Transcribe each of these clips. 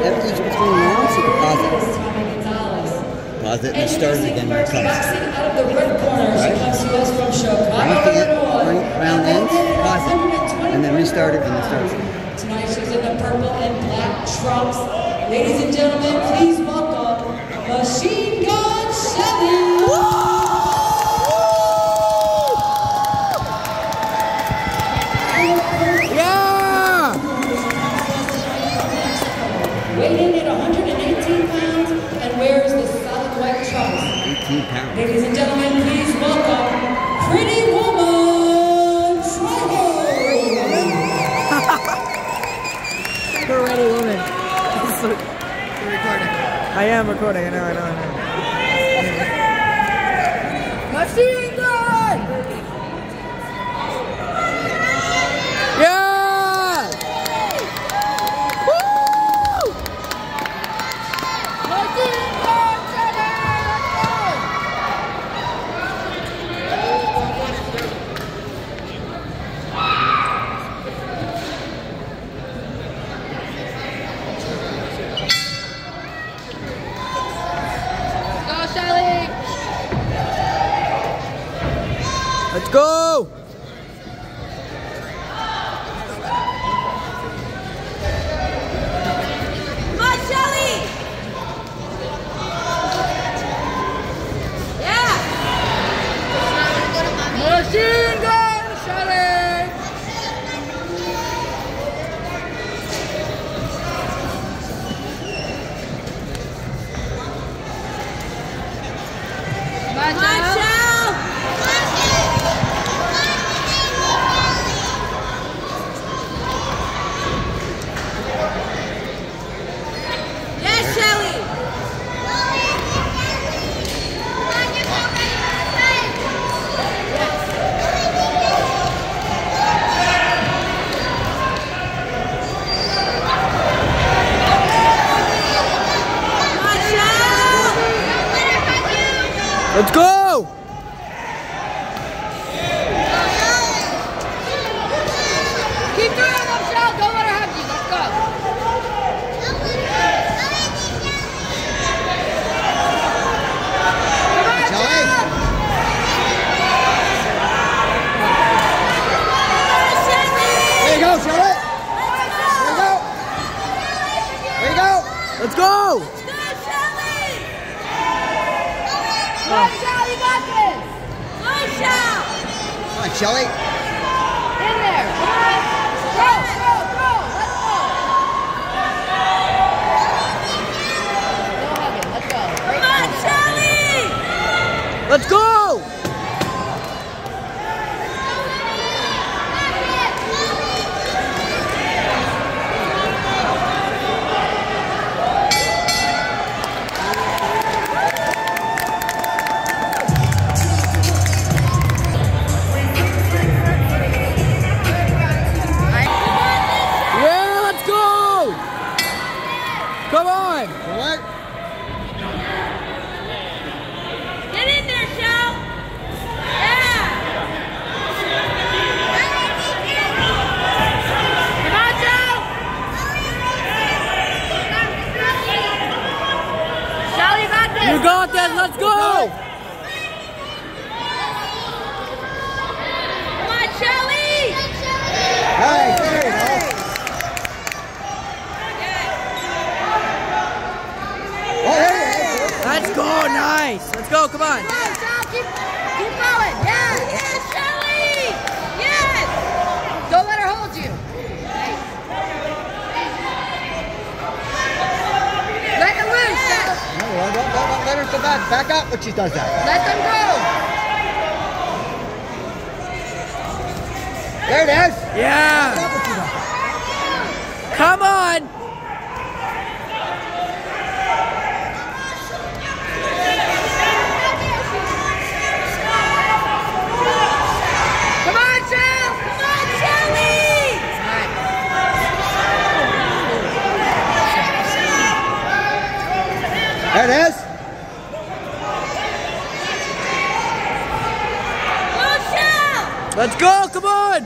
Every each between rounds, you can pause it. Pause it and start it again when it comes. Right? Round ends, pause it, and then restart it and then start it again. Tonight she's in the purple and black trunks. Ladies and gentlemen, please welcome Machine Gun Shelly. Weighing at 118 pounds and wears the solid white trunks. 18 pounds. Ladies and gentlemen, please welcome Pretty Woman Trouble. Pretty Woman. You're recording. I am recording. I know. Machine gun! Yeah! Let's go! Come on, Shelly! Yeah! Machine gun, Shelly! Come on, Shelly! Let's go! Keep doing it, Michelle. Don't let her have you. Let's go. Come on, Shelly. There you go, Shelly. There you go. Let's go! Come on, Shell, you got this! Come on, Shell! Come on, Shelly. In there! Come on! Go! Let's go! No hugging, let's go. Come on, Shelly! Let's go! Come on! What? Get in there, Shell! Yeah! Come on, Shell! Shell, you got this! You got this! Let's go! Come on, Shelly! Hey, there you go. Let's go! Nice! Let's go! Come on! Come on, Shell! Keep going! Yes! Yes, Shelly! Yes! Don't let her hold you! Let her loose, Shell! No, don't let her go back. Back up when she does that. Let them go! There it is. Yeah! Come on! There it is. Let's go, come on!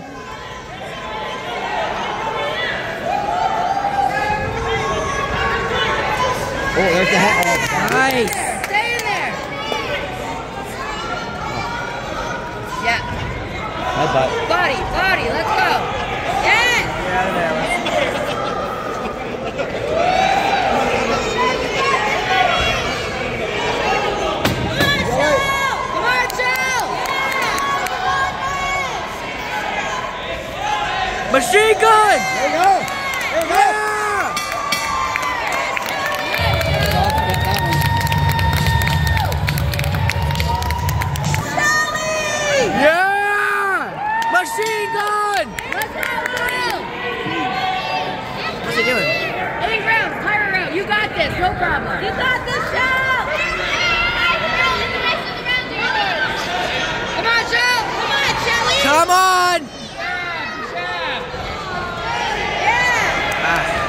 there's the hat. Nice. Stay in there. Yeah. My butt. Body, let's go. Yes. Get out of there. Come on, Joe. Machine gun. There you go. There you go. Yeah! Machine gun! Let's go, Kyle. What's he doing? 8 rounds, tire round. You got this, no problem. You got this, Joe. Come on, Joe. Come on, Shelly. Come on! Yeah.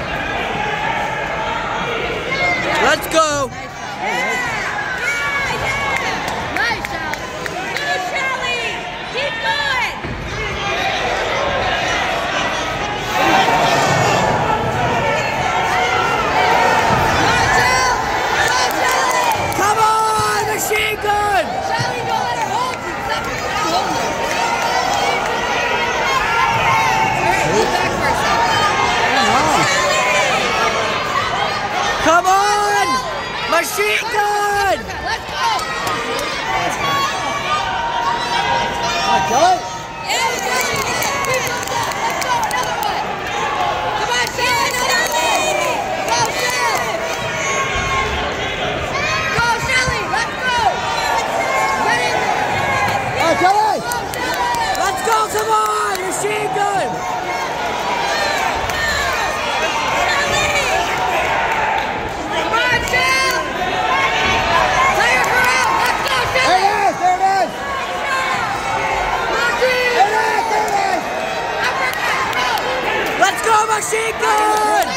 Let's go! Nice, Shelly. Go, Shelly. Keep going. Come on, Joe. Go, Shelly. Come on! Machine gun! Shelly, don't let her hold you. Stop holding her. All right, move back for a second. Come on! Machine gun! Let's go. Kelly. Yeah, we got it. Let's go, another one. Come on, Shelly, another one. Go, Shelly. Go, Shelly, let's go. Get in there. Kelly. Go, Shelly. Let's go! Come on! Machine gun! Come on, Shelly. Tire her out. Let's go, There Shelly. it is. There it is. Machine. There it is. There it is. Uppercut, go. Let's go! Machine gun!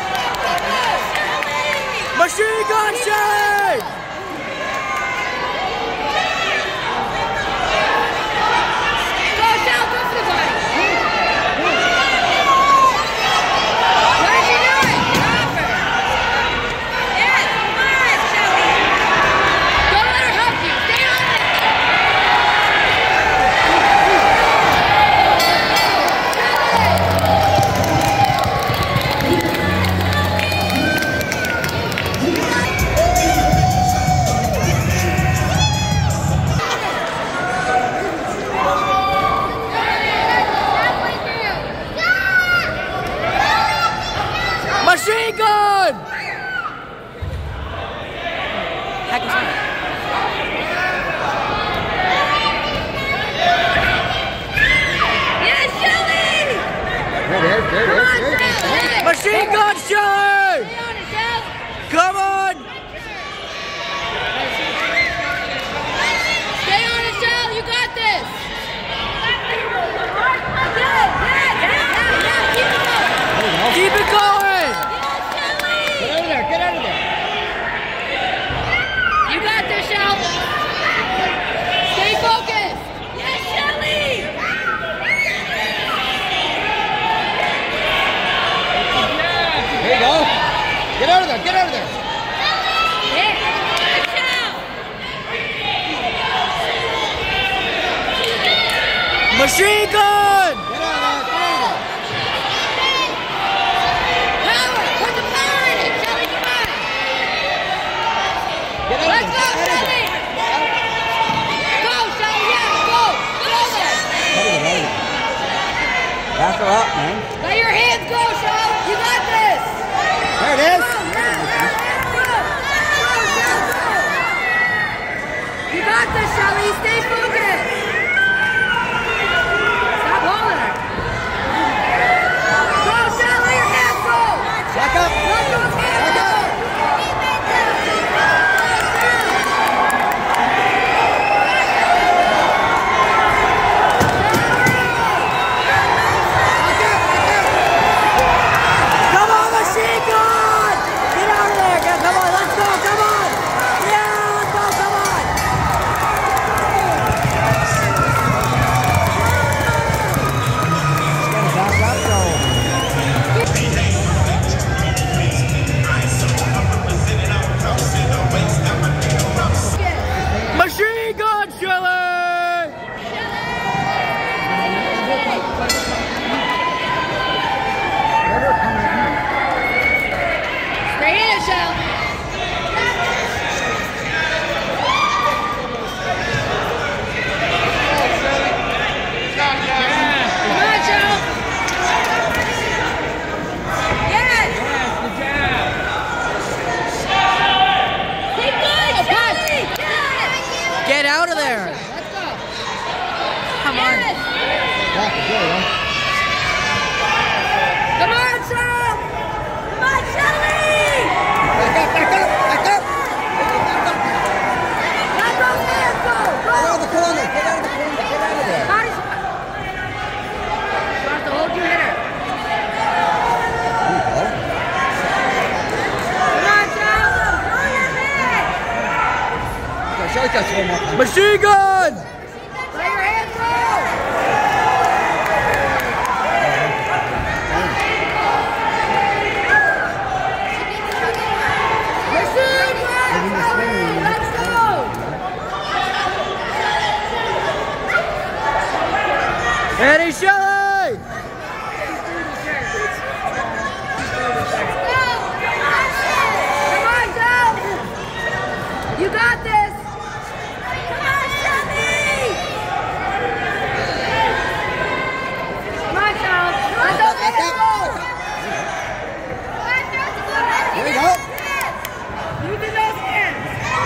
Machine gun, Shelly! Go, Shelly, go for the body. What is she doing? Drop her. Yes, come on, Shelly. Don't let her help you. Stay on it. Machine gun! Heck is that? Yes, Shelly. There it is. There it is. There it is. Shelly. Machine gun, Shelly! Stay on it, Shelly. Come on! Stay on it, Shelly. You got this. Yeah. Keep it going! Get out of there. Get out of there. You got this, Shelly. Stay focused. Yes, Shelly. There you go. Get out of there. Get out of there. Yeah. Watch out. Machine gun! Get out of there. Get out of there. Power. Put the power in it, Shelly. Come on. Get out of Let's there. go, Shelly. Go, Shelly. Yeah, go. Go there. Back her up, man. Let your hands go, Shelly. You got this. There it is. You got this, Shelly. Stay focused. Stop holding her. Go, Shelly. Your hands go. Back up. Let those hands go. Come on, machine gun! out of there. Let's go. Come on. Yes. Back to go, huh? Come on, Shell. Come on, Shelly. Back up, back up, back up! Let those hands go. Get out of the corner, get out of the corner, get out of there. Body shot. You have to hold your hitter. There you go. Come on, Shell. Throw your hit. Shelly got one more time. Machine gun! Let your hands go. Machine gun, Shelly. Let's go. Eddie Shelly! Come on, Shell. You got this. Come on, Shelly. Come on, Shell. Let those Back hands up. go. There you go. You do those hands.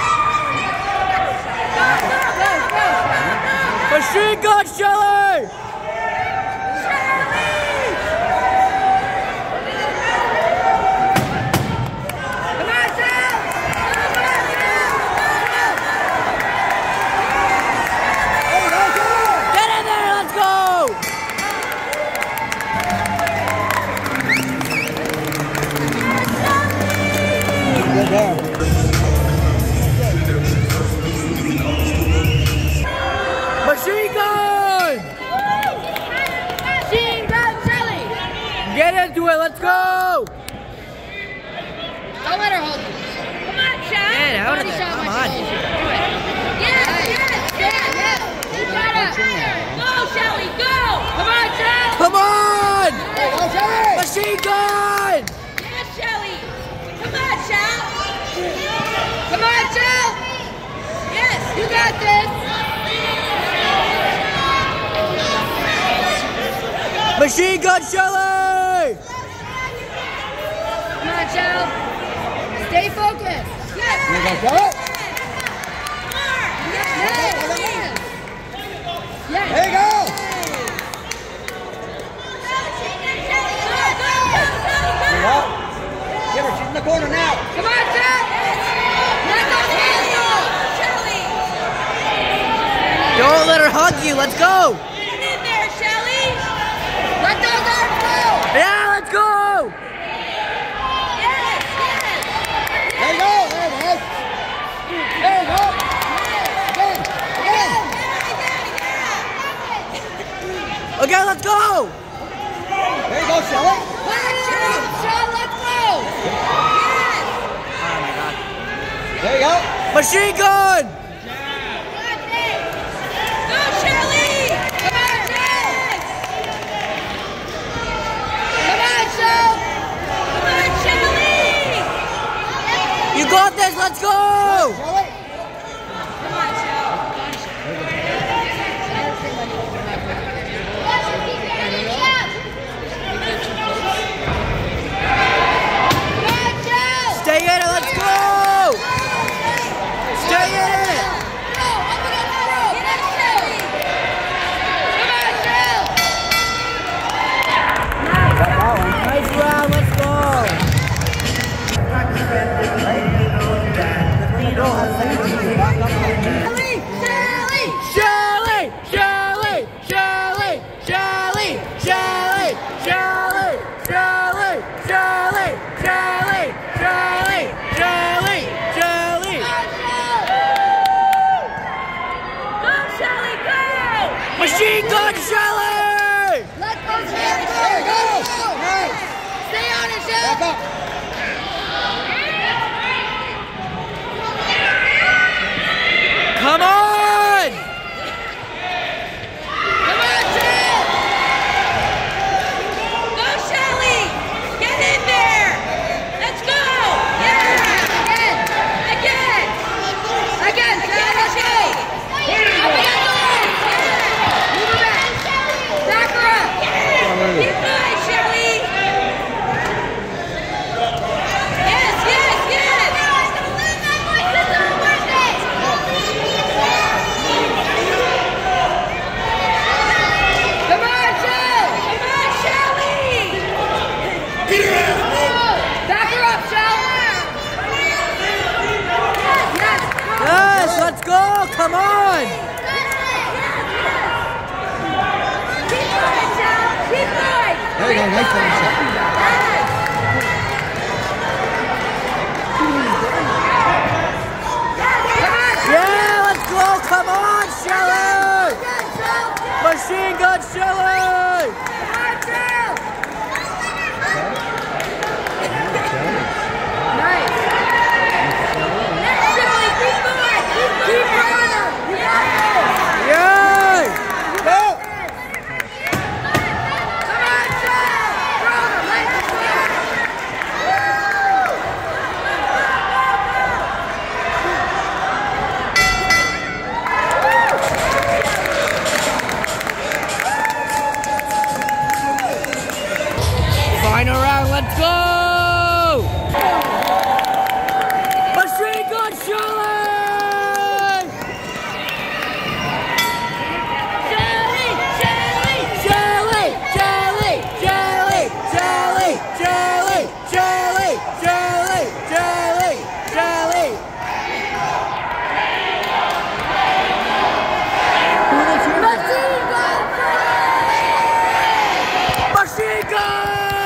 Go, go, go, go, go. Machine gun Shelly! Come on, Shell. Come on, Get in there, let's go! Good there. Machine gun! Machine gun, Shelly. Get into it, let's go! Don't let her hold you. Come on, Shell. Get out of Body there, shot come when on. she holds you. Do it. Yes, yes, yes, yes. You got it. Go, Shelly, go. Come on, Shell. Come on! There you go, Shelly! Machine gun! Yes, Shelly. Come on, Shell. Come on, Shell. Yes, you got this. Machine gun Shelly! Come on, Shell. Stay focused. Yes. There you go, Shelly! Yes. Yes. There you go! There you go. Get her, she's in the corner now. Come on, Shell. Let those hands go. Shelly. Don't let her hug you, let's go! Get in there, Shelly. Let those arms go. Yeah, let's go! Yes, yes. There you go, there it is. There you go. Again, again. Okay, let's go! There you go, Shelly. Come on, Shell, let's go. Yes. There you go. Machine gun! Go, Shelly. Come on, Shell. Come on, Shell. Come on, Shelly. You got this, let's go! Shelly. Come on, Shell. Come on, Shell. Stay in it, let's go! Stay in it! Go, open up the rope. Yes, Shelly. Come on, Shell. Nice round, let's go! Shelly, Shelly. Shelly! Shelly! Shelly! Shelly! Shelly! Shelly! Shelly! Shelly! Shelly! Shelly! Shelly! Shelly! Go, Shelly, go. Machine gun Shelly! Let those hands go. There you go. Nice. Stay on it, Back Shell. up. Come on! Come on, Shell. Go, Shelly. Get in there. Let's go. Yeah. Again. Again. Again, Shelly. Up against the line. Yeah. Move her back. Back her up. Keep going, Shelly. go, come on! Keep going, Shell. Keep going. There you go, nice one, Shell. Yeah, let's go, come on, Shelly! Machine gun, Shelly! Nice. Shelley, keep going. Keep running. Yay! Go! Come on, Shell. Let's go. Final round, let's go! Machine gun, Shelly! Shelley, Shelley. Shelly! Shelly! Shelly! Shelly! Shelly! Shelly! Shelly! Shelly! Shelly! Machine gun!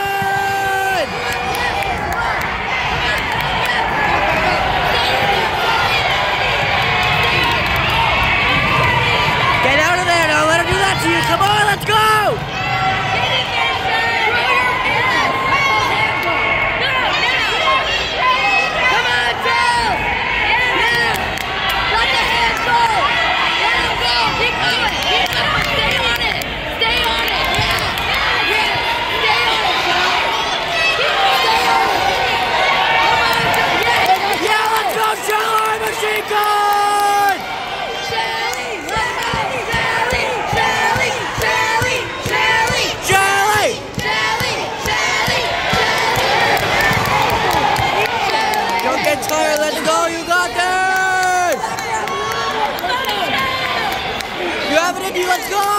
Get out of there! Don't let him do that to you! Come on, let's go! Get in there, Shelley. Throw your hands. Go now. Come on, Shell. Yeah. Let the hands go. Let them go. Keep going. Keep going. Stay on it. Stay on it. Yeah. Yeah. Stay on it, Shell. Stay on it. Come on, Shell. Yeah. Yeah, let's go, Shelly! Machine gun! Shelley. Let's go. Shelley. Shelley. Shelley. Shelley. Shelly! Shelley. Shelley. Shelley. Don't get tired, let's go, you got this! You have it in you, let's go!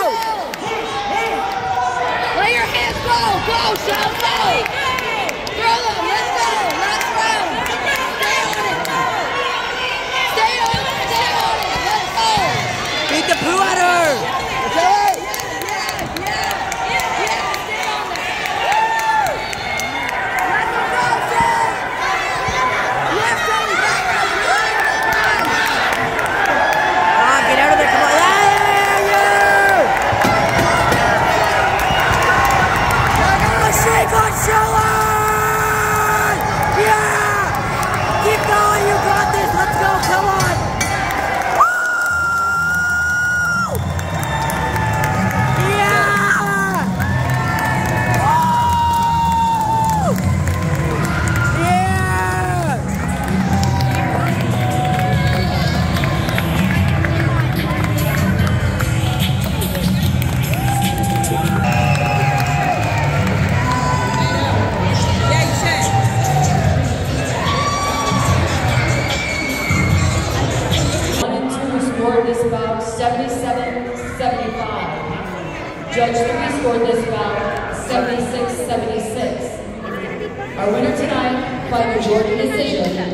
Let your hands go! Go, Shell, go! Throw them, let's go! Last round! Stay on it! Stay on it! Stay on it! Let's go! Beat the poo at her! Yeah! Stay on there! Let them go, Shell! Yes, Shelley, back up! Come on, get out of there, come on! Machine gun, Shelly! Yeah! Keep going, you got this, let's go, come on! Woo! Yeah! Woo! Yeah! Scored this bout 77-75. Judge 3 scored this bout 76-76. Our winner tonight by majority decision.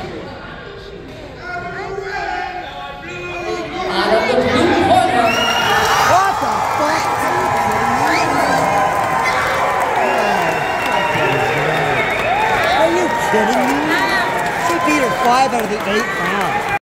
Out of the blue corner. What the fuck? Are you kidding me? She beat her 5 out of the 8 rounds.